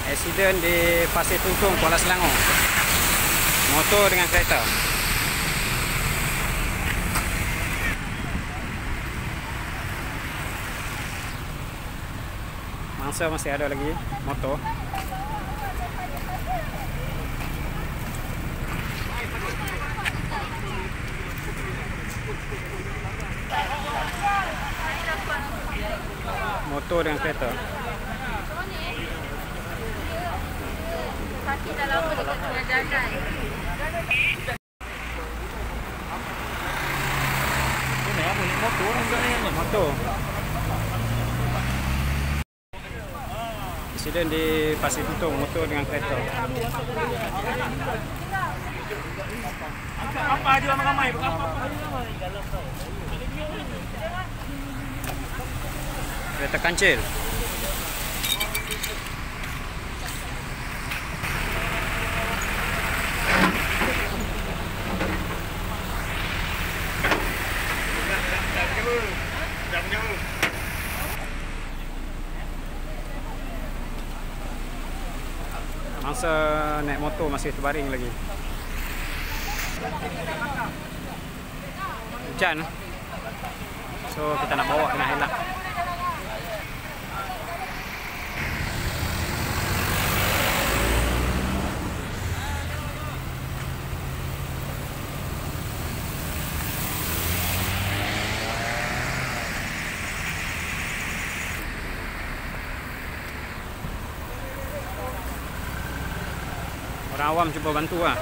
Aksiden di Pasir Tuntung, Kuala Selangor. Motor dengan kereta. Mangsa masih ada lagi motor. Motor dengan kereta. Kaki dah lama dekat tengah jalan. Motor. Insiden di Pasir Tuntung, motor dengan kereta. Apa dia ramai-ramai? Kereta kancil. Masa naik motor masih terbaring lagi. Hujan. So kita nak bawa kena elak. Orang awam cuba bantu lah.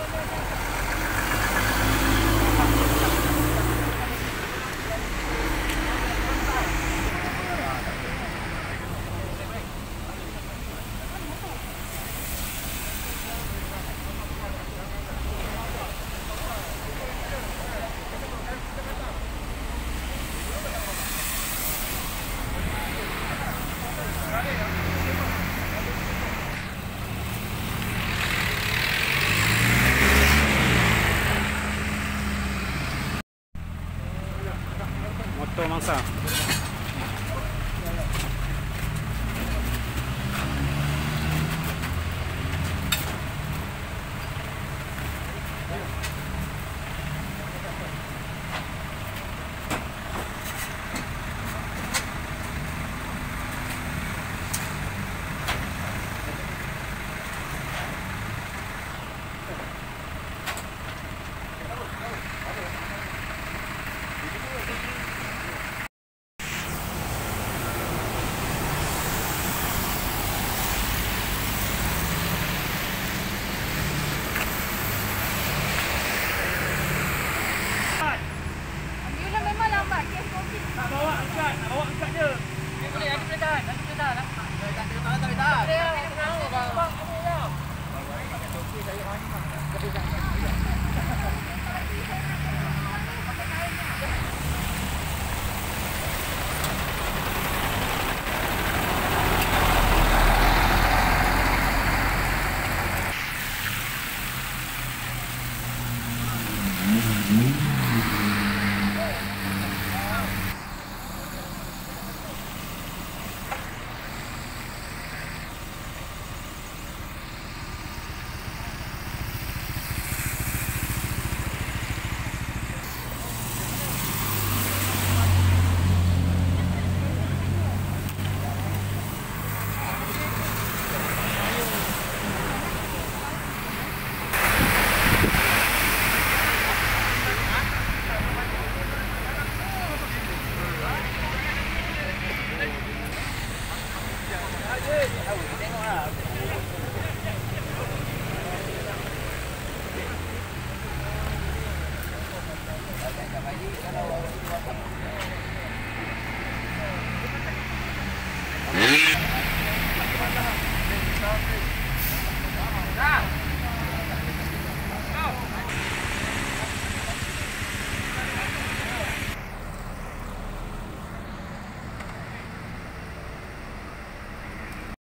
Motor mangsa.